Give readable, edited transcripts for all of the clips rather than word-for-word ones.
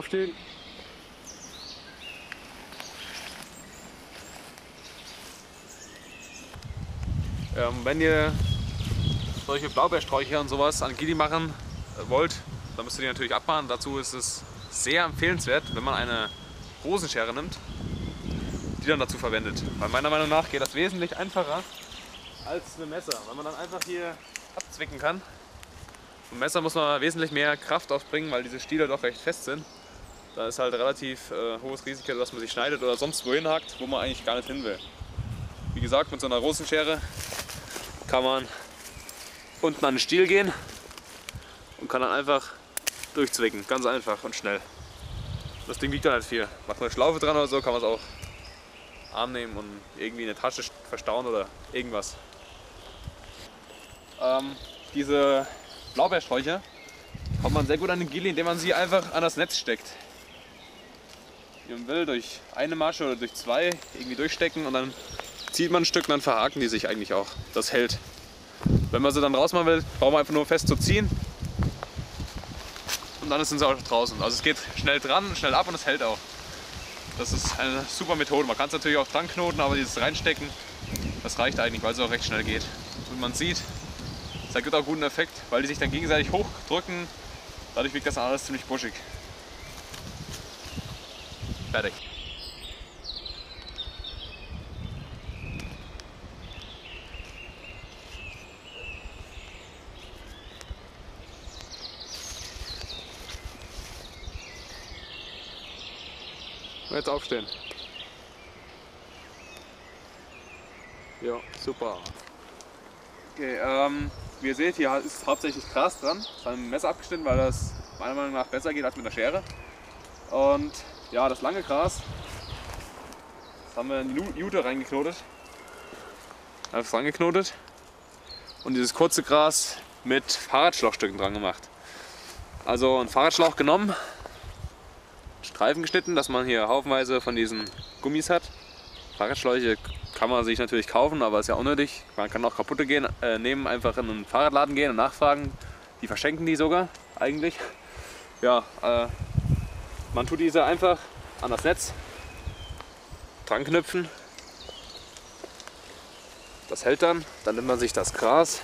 aufstehen. Wenn ihr solche Blaubeersträucher und sowas an Gili machen wollt, dann müsst ihr die natürlich abmachen. Dazu ist es sehr empfehlenswert, wenn man eine Rosenschere nimmt, die dann dazu verwendet. Weil meiner Meinung nach geht das wesentlich einfacher als mit dem Messer, weil man dann einfach hier abzwicken kann. Mit dem Messer muss man wesentlich mehr Kraft aufbringen, weil diese Stiele doch recht fest sind. Da ist halt relativ hohes Risiko, dass man sich schneidet oder sonst wohin hakt, wo man eigentlich gar nicht hin will. Wie gesagt, mit so einer Rosenschere kann man unten an den Stiel gehen und kann dann einfach durchzwicken. Ganz einfach und schnell. Das Ding wiegt dann halt viel. Macht man eine Schlaufe dran oder so, kann man es auch Arm nehmen und irgendwie in eine Tasche verstauen oder irgendwas. Diese Blaubeersträucher kommt man sehr gut an den Gili, indem man sie einfach an das Netz steckt. Wie man will, durch eine Masche oder durch zwei irgendwie durchstecken und dann zieht man ein Stück und dann verhaken die sich eigentlich auch. Das hält. Wenn man sie dann rausmachen will, braucht man einfach nur fest zu ziehen und dann sind sie auch draußen. Also es geht schnell dran, schnell ab und es hält auch. Das ist eine super Methode. Man kann es natürlich auch dran knoten, aber dieses Reinstecken, das reicht eigentlich, weil es auch recht schnell geht. Und man sieht, es gibt auch einen guten Effekt, weil die sich dann gegenseitig hochdrücken. Dadurch wirkt das alles ziemlich buschig. Fertig. Und jetzt aufstehen. Ja, super. Okay, wie ihr seht, hier ist hauptsächlich Gras dran. Das haben wir mit dem Messer abgeschnitten, weil das meiner Meinung nach besser geht als mit einer Schere. Und ja, das lange Gras, das haben wir in die Jute reingeknotet. Einfach reingeknotet. Und dieses kurze Gras mit Fahrradschlauchstücken dran gemacht. Also einen Fahrradschlauch genommen, Streifen geschnitten, dass man hier haufenweise von diesen Gummis hat. Fahrradschläuche kann man sich natürlich kaufen, aber ist ja unnötig. Man kann auch kaputte nehmen, einfach in einen Fahrradladen gehen und nachfragen. Die verschenken die sogar eigentlich. Ja, man tut diese einfach an das Netz dran knüpfen. Das hält dann. Dann nimmt man sich das Gras,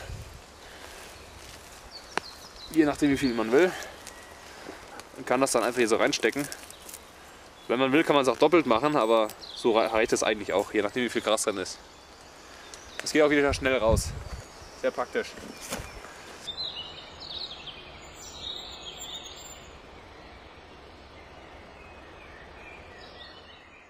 je nachdem wie viel man will, und kann das dann einfach hier so reinstecken. Wenn man will, kann man es auch doppelt machen, aber so reicht es eigentlich auch, je nachdem wie viel Gras drin ist. Das geht auch wieder schnell raus. Sehr praktisch.